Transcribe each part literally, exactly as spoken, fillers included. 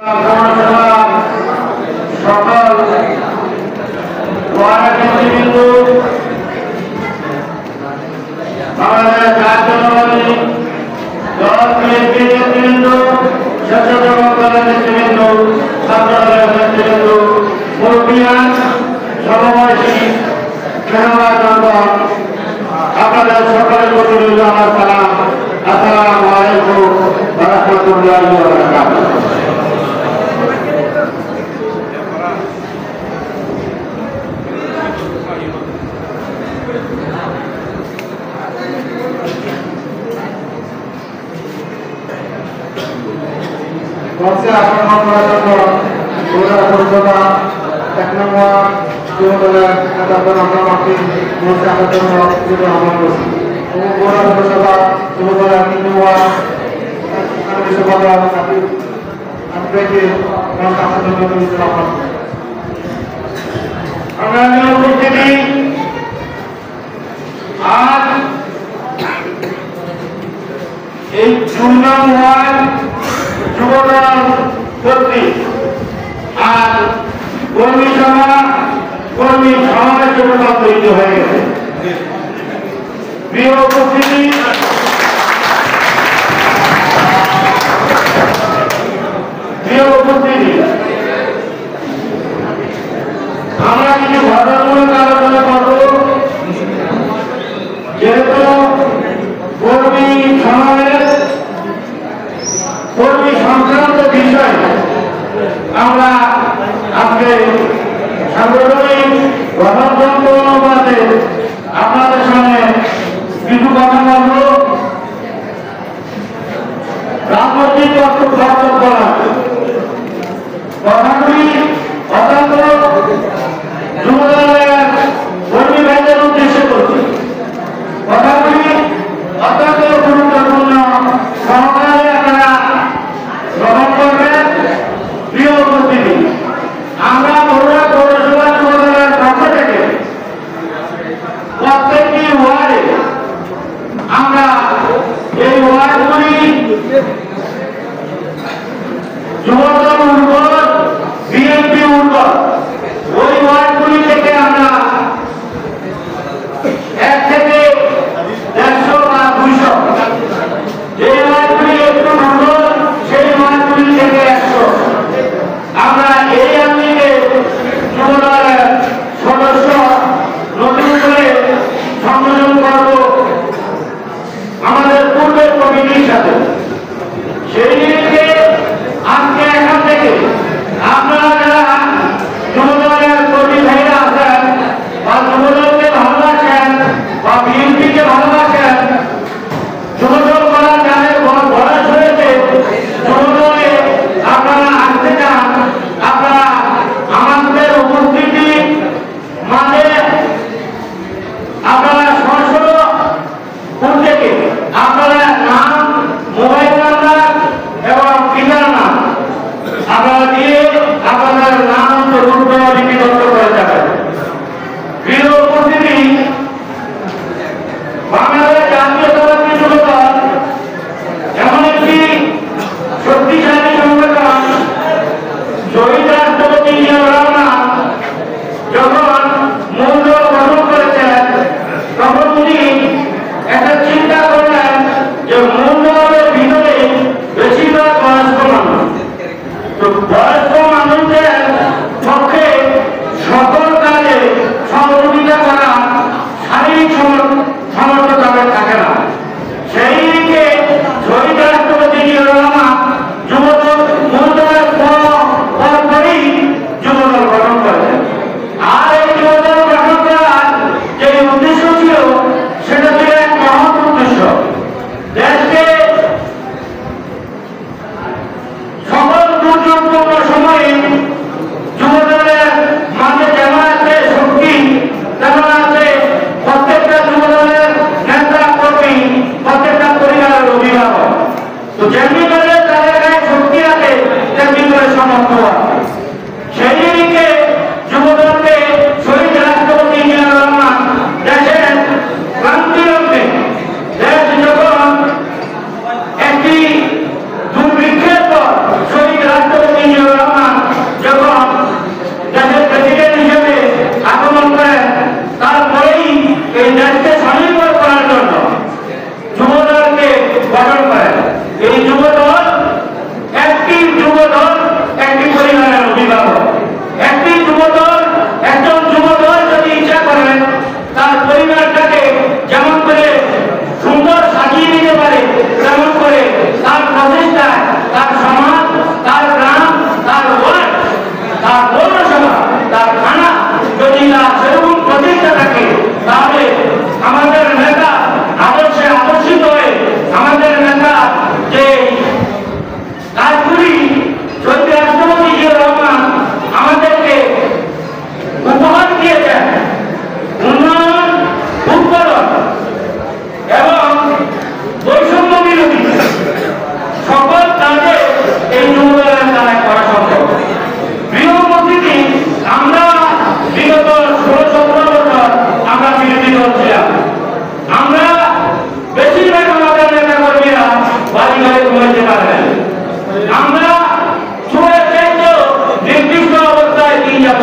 আপনাদের সকলের প্রতি রইল আমার সালাম। আসসালামু আলাইকুম ওয়া রাহমাতুল্লাহি ওয়া বারাকাতুহু। মঞ্চে আগমন করার জন্য জেলা পরিষদা এক নম্বর যুবদলের নেতা প্রধানমন্ত্রী মঞ্চে আসার জন্য আহ্বান করছি। জেলা পরিষদা যুবদলের তিন নম্বর আপনাকে মঞ্চে আসার জন্য আহ্বান করছি। আমরা উপস্থিতি আজ এই দুর্গম ওয়ার্ড যুবদল কর্তৃক আর কর্মী সভা কর্মী সমাবেশ যুবদল তৈরি হয়ে গেছে। প্রিয় উপস্থিতি, প্রিয় উপস্থিতি আমরা কিছু ঘটনামূলক আলোচনা করব। যেহেতু কর্মী সমাবেশ কর্মী সংক্রান্ত বিষয় আমরা আজকে সার্বজনীন গণতন্ত্র অনুপাতে আপনাদের সামনে কিছু কথা বলব। রাজনৈতিক বক্তব্য করা কথাগুলি অত্যন্ত যুবদলের কর্মী ভাইদের উদ্দেশ্যে করছি। কথাগুলি অত্যন্ত গুরুত্বপূর্ণ সহকারে আপনারা গ্রহণ করবেন। প্রিয় উপস্থিতি, আমরা বগুড়া পৌরসভা যুবদলের পক্ষ থেকে প্রত্যেকটি ওয়ার্ডে আমরা এই ওয়ার্ডগুলি যুবদল উর্বর বিএনপি উর্বর ওই ওয়ার্ডগুলি থেকে আমরা এক থেকে দেড়শো বা দুইশো, যে ওয়ার্ডগুলি একটু উর্বর সেই ওয়ার্ডগুলি থেকে একশো আমরা এই আন্দোলনে যুবদলের সদস্য নতুন করে সংযোজন করব আমাদের পূর্বের কমিটির সাথে। সেই দিকে আজকে এখান থেকে আপনারা যারা যুবদলের কর্মী ভাইরা আছেন বা যুবদলকে ভালোবাসেন বা বিএনপিকে ভালোবাসেন, যুবদল করার যাদের বয়স হয়েছে, যুবদলে আপনারা আসতে চান, আপনারা আমাদের উপস্থিতি মাঝে আপনারা সরাসরি কোন থেকে আপনারা নাম, মোবাইল নাম্বার এবং পিতার নাম আপনারা দিয়ে আপনাদের নাম অন্তর্ভুক্ত লিপিবদ্ধ করে যাবেন। প্রিয় উপস্থিতি, বাংলাদেশ জাতীয়তাবাদী যুবদল এমন একটি শক্তিশালী সংগঠন। শহীদ রাষ্ট্রপতি জিয়াউর রহমান যখন মূল্য গঠন করেছেন তখন উনি একটা চিন্তা করলেন যে মূল্যের ভিতরে বেশিরভাগ বয়স্ক মানুষ, তো বয়স্ক মানুষদের পক্ষে সকল কাজে সহযোগিতা করা শারীরিক সামর্থ্য তাদের থাকে না। সেই দিকে শহীদ রাষ্ট্রপতি জিয়াউর রহমান যুবদল মূল্যের পরপরই যুবদল গঠন করেছেন। আর এই যুবদল গঠন করার যে উদ্দেশ্য ছিল সেটা ছিল এক মহৎ উদ্দেশ্য, দেশকে সকল দুর্যোগপূর্ণ সময়ে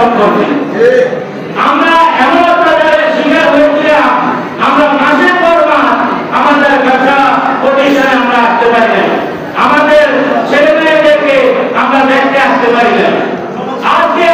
উদযাপন করছি। আমরা এমন একটা জায়গায় শিকার হয়েছিলাম, আমরা মাসের পর মাস আমাদের ব্যবসা প্রতিষ্ঠানে আমরা আসতে পারি না, আমাদের ছেলে মেয়েদেরকে আমরা দেখতে আসতে পারি না। আজকে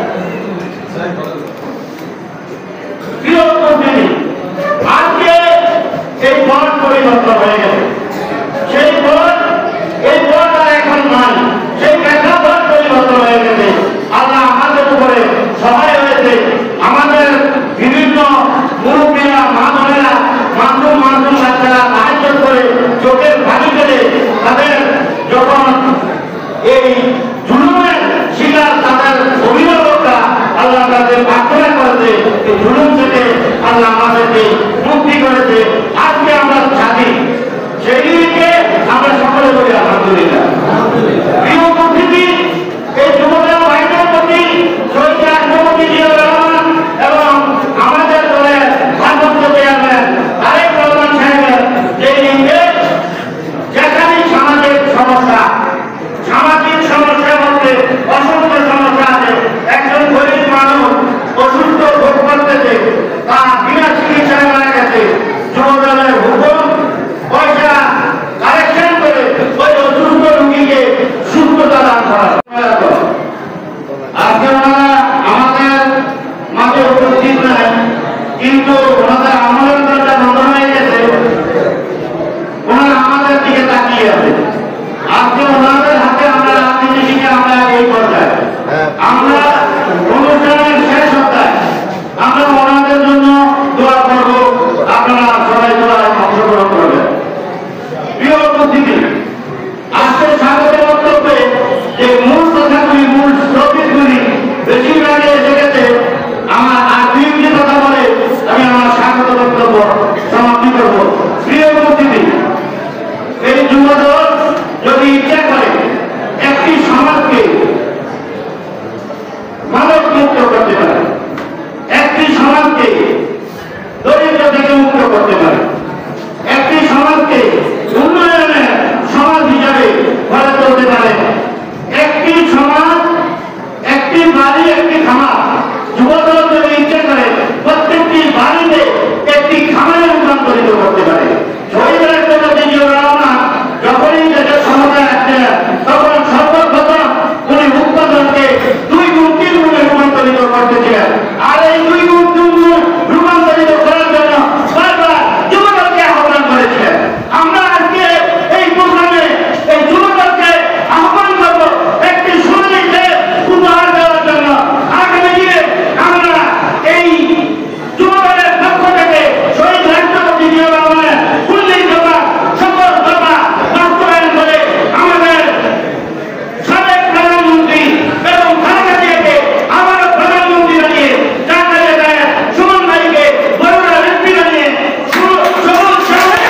আজকে এই পথ পরিবর্তন হয়ে গেছে, সেই পথ এই পথ আর এখন নয়, সেই প্রেক্ষাপট পরিবর্তন হয়ে গেছে। আল্লাহ আমাদের উপরে সহায় হয়েছে, আমাদের বিভিন্ন মুরব্বীরা, মা বোনেরা, মাসুম মাসুম বাচ্চারা সাহায্য করে চোখের পানি ফেলে তাদের যখন এই জুলুমের শিকার তাদের অভিভাবকরা আল্লাহ তাদের প্রার্থনা করেছে, এই জুলুম থেকে আল্লাহ আমাদেরকে মুক্তি করেছে। আজকে আমরা স্বাধীন, সেদিকে আমরা সকলে বলি আলহামদুলিল্লাহ। প্রিয় উপস্থিতি, এই যুবদল ভাইদের প্রতি শহীদ রাষ্ট্রপতি জিয়াউর রহমান এবং আমাদের দলের ভারপ্রাপ্ত চেয়ারম্যান তারেক রহমান সাহেবের যে নির্দেশ, যেখানে সামাজিক সমস্যা, সামাজিক সমস্যা বলতে অসংখ্য সমস্যা আছে। একজন গরিব মানুষ অসুস্থ ভোগ করতেছে, তার বিনা চিকিৎসায় মারা গেছে, যুবদলের হুকুম পয়সা কালেকশন করে ওই অসুস্থ রোগীকে সুস্থতা দান করা। আজকে ওনারা আমাদের মাঝে উপস্থিত নয়, কিন্তু ওনাদের আমলের দরজা বন্ধ হয়ে গেছে, ওনারা আমাদের দিকে তাকিয়ে আছে। আজকে ওনাদের হাতে আমরা রাজনীতি শিখে আমরা এই পর্যায়ে, আমরা অনুষ্ঠানের শেষ সপ্তাহে আমরা ওনাদের জন্য দোয়া করব, আপনারা সবাই দোয়ায় অংশগ্রহণ করবেন। প্রিয় উপস্থিতি, আজকে স্বাগত বক্তব্যে যে মূল কথাগুলি, মূল টপিকগুলি বেশিরভাগে এসে গেছে, আমার আর দুই মিনিট কথা বলে আমি আমার স্বাগত বক্তব্য সমাপ্তি করব। প্রিয় উপস্থিতি, এই যুবদল যদি ইচ্ছা করে একটি সমাজকে মাদক মুক্ত করতে পারে, একটি সমাজকে দরিদ্র থেকে মুক্ত করতে পারে, একটি সমাজকে উন্নয়নের সমাজ হিসাবে গড়ে তুলতে পারে, একটি সমাজ, একটি বাড়ি, একটি খামার, যুবদল যদি ইচ্ছে করে প্রত্যেকটি বাড়িতে একটি খামারে রূপান্তরিত করতে পারে। শহীদ রাষ্ট্রপতি জিয়াউর রহমান যখনই দেশের ক্ষমতায় আসছেন, তখন সর্বপ্রথম উনি উৎপাদনকে দুই গুণ তিন গুণে রূপান্তরিত করতেছিলেন। আর এই দুই গুণ তিন গুণ রূপান্তরিত করার জন্য বারবার যুবদলকে আহ্বান করেছিলেন। আমরা আজকে এই প্রোগ্রামে এই যুবদলকে আহ্বান করব একটি সুন্দর দেশ উপহার দেওয়ার জন্য। আগামী দিনে আমরা এই যুবদলের পক্ষ থেকে শহীদ রাষ্ট্রপতি জিয়াউর রহমানের উল্লেখ দফা সকল দফা বাস্তবায়ন করে আমাদের সাবেক প্রধানমন্ত্রী এবং খালেদা জিয়াকে আবারও প্রধানমন্ত্রী বানিয়ে, জাকারিয়া গায়ের সুমন ভাইকে বড়ুয়া নেত্রী বানিয়ে সবুজ সামনে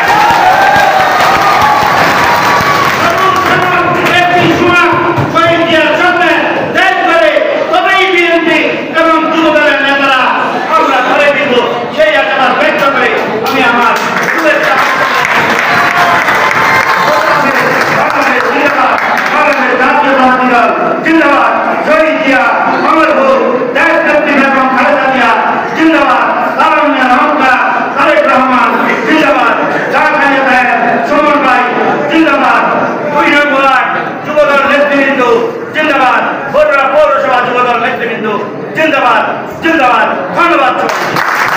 একটি সুনাম শহীদ জিয়ার সামনে দেশ করে তবেই বিএনপি এবং যুবদলের নেতারা আমরা ধরে দিব, সেই আশাবাদ ব্যক্ত করে আমি আমার শুভেচ্ছা জিন্দাবাদ। শহীদ জিয়া অমর হোক, দেশ নেত্রী বেগম খালেদা জিয়া জিন্দাবাদ। লালমিয়া রহমকা তারেক রহমান জিন্দাবাদ। জাকারিয়া গায়ের সুমন ভাই জিন্দাবাদ। দুই নম্বর যুবদল নেতৃবৃন্দ জিন্দাবাদ। বড়ুয়া পৌরসভা যুবদল নেতৃবৃন্দ জিন্দাবাদ, জিন্দাবাদ। ধন্যবাদ।